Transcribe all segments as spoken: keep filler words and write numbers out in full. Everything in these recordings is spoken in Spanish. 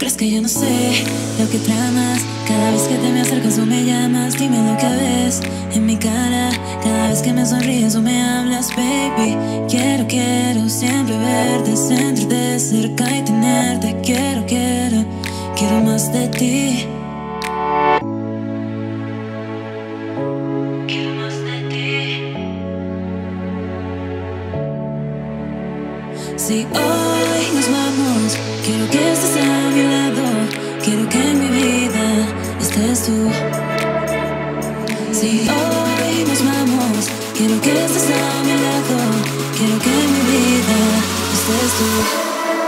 crees que yo no sé lo que tramas? Cada vez que te me acercas o me llamas, dime lo que ves en mi cara. Cada vez que me sonríes o me hablas, baby. Quiero, quiero siempre verte, sentirte cerca y tenerte. Quiero, quiero, quiero más de ti. Quiero más de ti. Si hoy nos vamos, quiero que estés a mi lado. Quiero que en mi vida estés tú. Si hoy nos vamos, quiero que estés a mi lado. Quiero que en mi vida estés tú.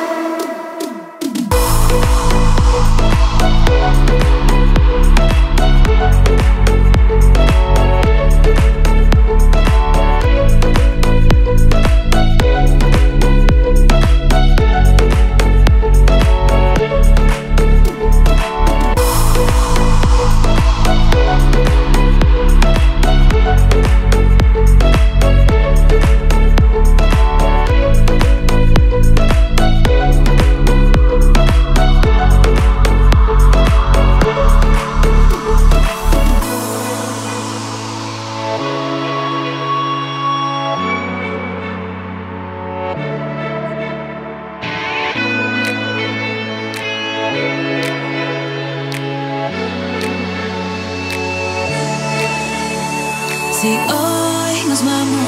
Si hoy nos vamos,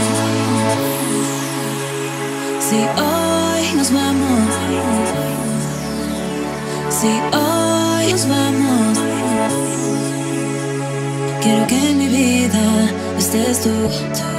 si hoy nos vamos, si hoy nos vamos, quiero que en mi vida estés tú.